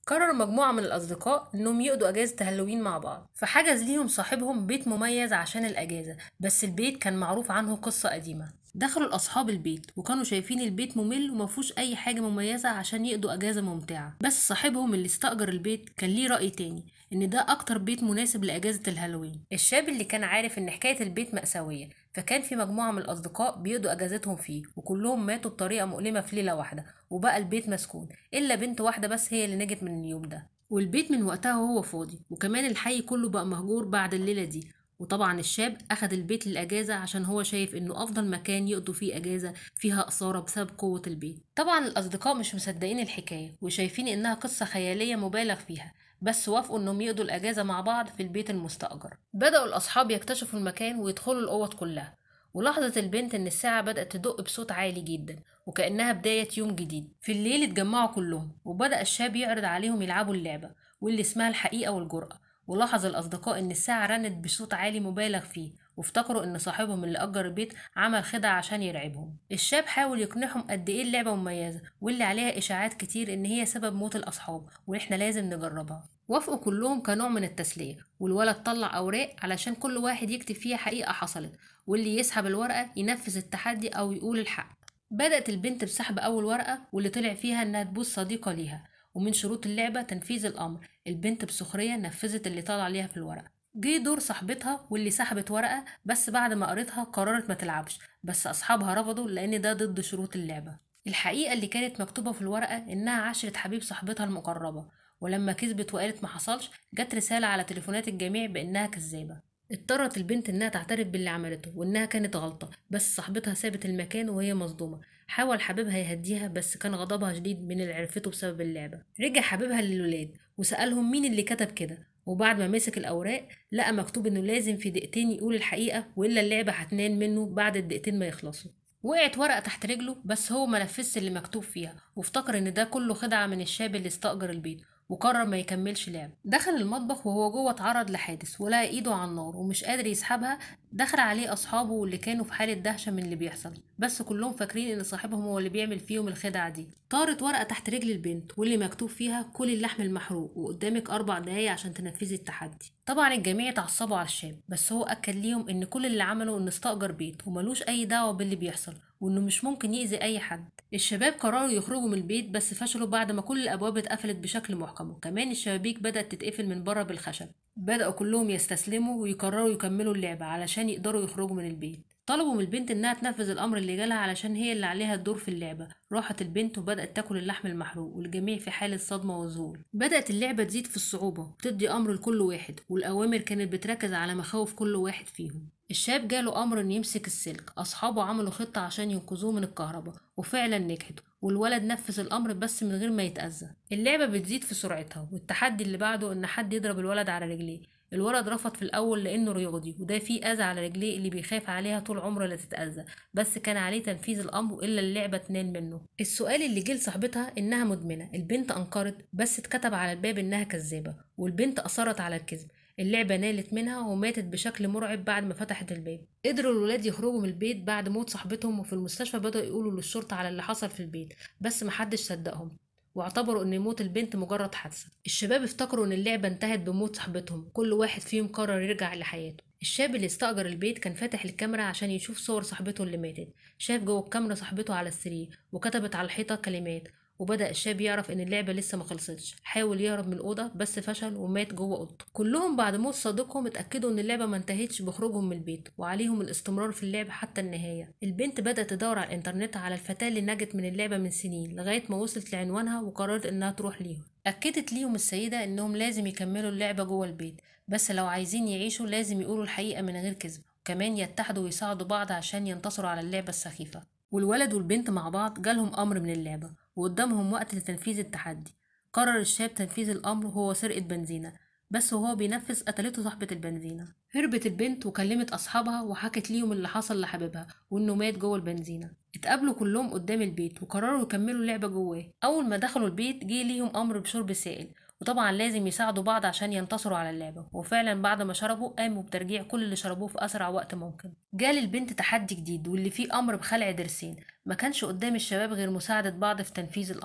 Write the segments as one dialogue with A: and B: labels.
A: قرر مجموعة من الأصدقاء إنهم يقضوا أجازة هالوين مع بعض، فحجز ليهم صاحبهم بيت مميز عشان الأجازة. بس البيت كان معروف عنه قصة قديمة. دخلوا الأصحاب البيت وكانوا شايفين البيت ممل ومفهوش أي حاجة مميزة عشان يقضوا أجازة ممتعة. بس صاحبهم اللي استأجر البيت كان ليه رأي تاني، إن ده أكتر بيت مناسب لأجازة الهالوين. الشاب اللي كان عارف إن حكاية البيت مأساوية، فكان في مجموعة من الأصدقاء بيقضوا أجازتهم فيه وكلهم ماتوا بطريقة مؤلمة في ليلة واحدة، وبقى البيت مسكون إلا بنت واحدة بس هي اللي نجت من اليوم ده. والبيت من وقتها وهو فاضي، وكمان الحي كله بقى مهجور بعد الليلة دي. وطبعا الشاب أخد البيت للأجازة عشان هو شايف إنه أفضل مكان يقضوا فيه أجازة فيها إثارة بسبب قوة البيت. طبعا الأصدقاء مش مصدقين الحكاية وشايفين إنها قصة خيالية مبالغ فيها، بس وافقوا إنهم يقضوا الأجازة مع بعض في البيت المستأجر. بدأوا الأصحاب يكتشفوا المكان ويدخلوا الأوض كلها. ولاحظت البنت إن الساعة بدأت تدق بصوت عالي جدا، وكأنها بداية يوم جديد. في الليل اتجمعوا كلهم وبدأ الشاب يعرض عليهم يلعبوا اللعبة واللي اسمها الحقيقة والجرأة. ولاحظ الأصدقاء إن الساعة رنت بصوت عالي مبالغ فيه، وافتكروا إن صاحبهم اللي أجر البيت عمل خدعة عشان يرعبهم. الشاب حاول يقنعهم قد إيه اللعبة مميزة واللي عليها إشاعات كتير إن هي سبب موت الأصحاب وإحنا لازم نجربها. وافقوا كلهم كنوع من التسلية، والولد طلع أوراق علشان كل واحد يكتب فيها حقيقة حصلت، واللي يسحب الورقة ينفذ التحدي أو يقول الحق. بدأت البنت بسحب أول ورقة واللي طلع فيها إنها تبوس صديقة ليها، ومن شروط اللعبة تنفيذ الأمر. البنت بسخرية نفذت اللي طلع عليها في الورقة. جه دور صاحبتها واللي سحبت ورقة، بس بعد ما قريتها قررت ما تلعبش، بس أصحابها رفضوا لأن ده ضد شروط اللعبة. الحقيقة اللي كانت مكتوبة في الورقة إنها عشرة حبيب صاحبتها المقربة، ولما كذبت وقالت ما حصلش جت رسالة على تليفونات الجميع بإنها كذابة. اضطرت البنت إنها تعترف باللي عملته وإنها كانت غلطة، بس صاحبتها سابت المكان وهي مصدومة. حاول حبيبها يهديها بس كان غضبها شديد من اللي عرفته بسبب اللعبة. رجع حبيبها للولاد وسألهم مين اللي كتب كده، وبعد ما مسك الأوراق لقى مكتوب إنه لازم في دقيقتين يقول الحقيقة وإلا اللعبة هتنال منه بعد الدقيقتين ما يخلصوا. وقعت ورقة تحت رجله بس هو ما نفذش اللي مكتوب فيها، وافتكر إن ده كله خدعة من الشاب اللي استأجر البيت، وقرر ما يكملش لعب. دخل المطبخ وهو جوه اتعرض لحادث ولقى ايده على النار ومش قادر يسحبها. دخل عليه اصحابه واللي كانوا في حالة دهشة من اللي بيحصل، بس كلهم فاكرين ان صاحبهم هو اللي بيعمل فيهم الخدعة دي. طارت ورقة تحت رجل البنت واللي مكتوب فيها كل اللحم المحروق وقدامك 4 دقايق عشان تنفذي التحدي. طبعا الجميع اتعصبوا على الشاب، بس هو اكد ليهم ان كل اللي عمله انه استأجر بيت وملوش اي دعوة باللي بيحصل، وانه مش ممكن يأذي اي حد. الشباب قرروا يخرجوا من البيت بس فشلوا بعد ما كل الابواب اتقفلت بشكل محكم، وكمان الشبابيك بدأت تتقفل من بره بالخشب. بدأوا كلهم يستسلموا ويقرروا يكملوا اللعبة علشان يقدروا يخرجوا من البيت. طلبوا من البنت انها تنفذ الامر اللي جالها علشان هي اللي عليها الدور في اللعبة. راحت البنت وبدأت تاكل اللحم المحروق والجميع في حالة صدمة وذهول. بدأت اللعبة تزيد في الصعوبة وتدي امر لكل واحد، والاوامر كانت بتركز على مخاوف كل واحد فيهم. الشاب جاله امر ان يمسك السلك. اصحابه عملوا خطة عشان ينقذوه من الكهرباء وفعلا نجحت، والولد نفذ الامر بس من غير ما يتأذى. اللعبة بتزيد في سرعتها، والتحدي اللي بعده ان حد يضرب الولد على رجليه. الولد رفض في الاول لانه رياضي وده فيه اذى على رجليه اللي بيخاف عليها طول عمره لا تتأذى، بس كان عليه تنفيذ الامر الا اللعبة تنال منه. السؤال اللي جه لصاحبتها انها مدمنة. البنت انكرت بس اتكتب على الباب انها كذابة، والبنت اصرت على الكذب. اللعبة نالت منها وماتت بشكل مرعب بعد ما فتحت الباب. قدروا الولاد يخرجوا من البيت بعد موت صاحبتهم، وفي المستشفى بدأوا يقولوا للشرطة على اللي حصل في البيت، بس محدش صدقهم واعتبروا ان موت البنت مجرد حادثة. الشباب افتكروا ان اللعبة انتهت بموت صاحبتهم، كل واحد فيهم قرر يرجع لحياته. الشاب اللي استأجر البيت كان فاتح الكاميرا عشان يشوف صور صاحبته اللي ماتت. شاف جوه الكاميرا صاحبته على السرير وكتبت على الحيطة كلمات، وبدأ الشاب يعرف إن اللعبة لسه ما خلصتش. حاول يهرب من الأوضة بس فشل ومات جوه أوضته. كلهم بعد موت صديقهم اتأكدوا إن اللعبة ما انتهتش بخروجهم من البيت وعليهم الاستمرار في اللعبة حتى النهاية. البنت بدأت تدور على الإنترنت على الفتاة اللي نجت من اللعبة من سنين لغاية ما وصلت لعنوانها وقررت إنها تروح ليهم. أكدت ليهم السيدة إنهم لازم يكملوا اللعبة جوه البيت، بس لو عايزين يعيشوا لازم يقولوا الحقيقة من غير كذب، وكمان يتحدوا ويساعدوا بعض عشان ينتصروا على اللعبة السخيفة. والولد والبنت مع بعض جالهم أمر من اللعبة وقدامهم وقت لتنفيذ التحدي. قرر الشاب تنفيذ الأمر وهو سرقة بنزينة، بس وهو بينفذ قتلته صاحبة البنزينة. هربت البنت وكلمت أصحابها وحكت ليهم اللي حصل لحبيبها وإنه مات جوه البنزينة. اتقابلوا كلهم قدام البيت وقرروا يكملوا اللعبة جواه. أول ما دخلوا البيت جه ليهم أمر بشرب سائل، وطبعا لازم يساعدوا بعض عشان ينتصروا على اللعبة. وفعلا بعد ما شربوا قاموا بترجيع كل اللي شربوه في أسرع وقت ممكن. جال البنت تحدي جديد واللي فيه أمر بخلع ضرسين. ما كانش قدام الشباب غير مساعدة بعض في تنفيذ الأمر،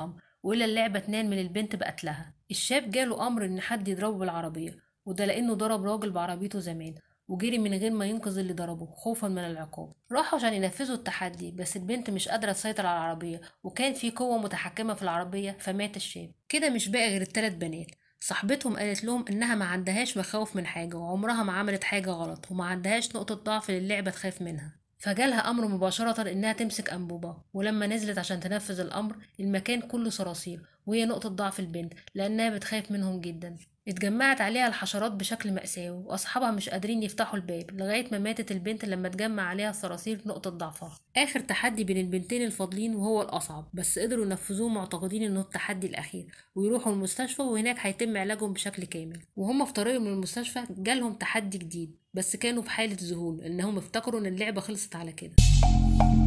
A: وإلا اللعبة تنال من البنت بقتلها. الشاب جاله أمر إن حد يضربه بالعربية، وده لأنه ضرب راجل بعربيته زمان، وجري من غير ما ينقذ اللي ضربه خوفا من العقاب. راحوا عشان ينفذوا التحدي، بس البنت مش قادرة تسيطر على العربية، وكان في قوة متحكمة في العربية، فمات الشاب. كده مش باقي غير التلات بنات. صاحبتهم قالت لهم إنها ما عندهاش مخاوف من حاجة، وعمرها ما عملت حاجة غلط، وما عندهاش نقطة ضعف للعبة تخاف منها. فجالها أمر مباشرة إنها تمسك أنبوبة، ولما نزلت عشان تنفذ الأمر المكان كله صراصير، وهي نقطة ضعف البنت لأنها بتخاف منهم جدا. اتجمعت عليها الحشرات بشكل مأساوي، وأصحابها مش قادرين يفتحوا الباب لغاية ما ماتت البنت لما اتجمع عليها الصراصير نقطة ضعفها. آخر تحدي بين البنتين الفاضلين وهو الأصعب، بس قدروا ينفذوه معتقدين إنه التحدي الأخير، ويروحوا المستشفى وهناك هيتم علاجهم بشكل كامل. وهم في طريقهم للمستشفى جالهم تحدي جديد، بس كانوا في حالة ذهول إنهم افتكروا إن اللعبة خلصت على كده.